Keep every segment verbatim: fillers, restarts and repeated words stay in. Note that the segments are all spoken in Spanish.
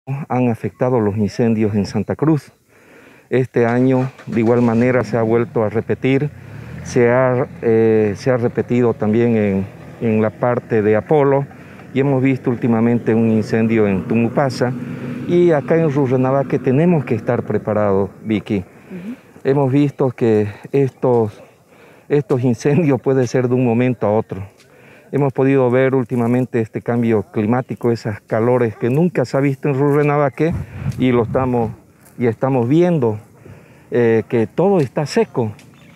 han afectado los incendios en Santa Cruz. Este año de igual manera se ha vuelto a repetir, se ha, eh, se ha repetido también en, en la parte de Apolo y hemos visto últimamente un incendio en Tumupasa y acá en Rurrenabaque tenemos que estar preparados, Vicky. Uh-huh. Hemos visto que estos, estos incendios pueden ser de un momento a otro. Hemos podido ver últimamente este cambio climático, esas calores que nunca se ha visto en Rurrenabaque y lo estamos, y estamos viendo eh, que todo está seco.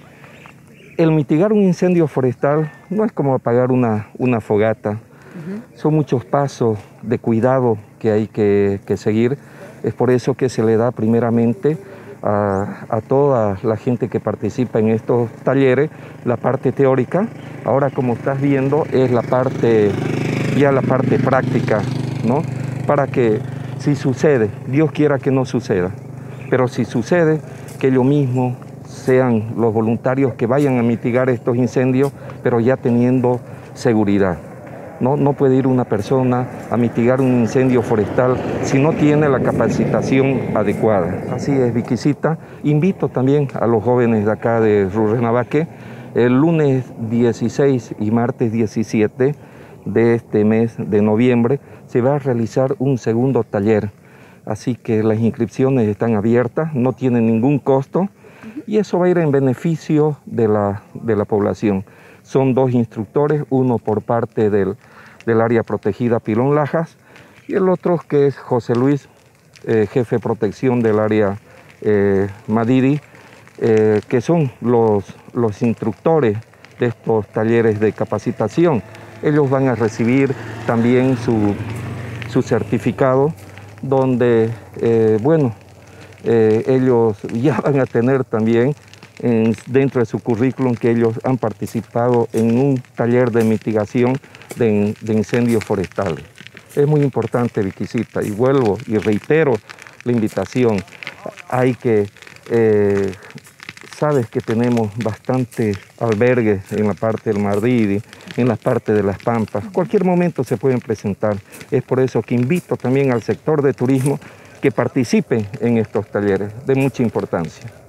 El mitigar un incendio forestal no es como apagar una, una fogata. Uh-huh. Son muchos pasos de cuidado que hay que, que seguir. Es por eso que se le da primeramente A, a toda la gente que participa en estos talleres la parte teórica. Ahora, como estás viendo, es la parte, ya la parte práctica, ¿no? Para que si sucede, Dios quiera que no suceda, pero si sucede, que ellos mismos sean los voluntarios que vayan a mitigar estos incendios, pero ya teniendo seguridad. No, no puede ir una persona a mitigar un incendio forestal si no tiene la capacitación adecuada. Así es, Viquisita. Invito también a los jóvenes de acá de Rurrenabaque, el lunes dieciséis y martes diecisiete de este mes de noviembre se va a realizar un segundo taller. Así que las inscripciones están abiertas, no tienen ningún costo y eso va a ir en beneficio de la, de la población. Son dos instructores, uno por parte del, del área protegida Pilón Lajas y el otro que es José Luis, eh, jefe de protección del área eh, Madidi, eh, que son los, los instructores de estos talleres de capacitación. Ellos van a recibir también su, su certificado donde, eh, bueno, eh, ellos ya van a tener también En, dentro de su currículum que ellos han participado en un taller de mitigación de, de incendios forestales. Es muy importante, Viquisita, y vuelvo y reitero la invitación. Hay que, eh, sabes que tenemos bastantes albergues en la parte del Mardidi, en la parte de las Pampas. Cualquier momento se pueden presentar. Es por eso que invito también al sector de turismo que participe en estos talleres de mucha importancia.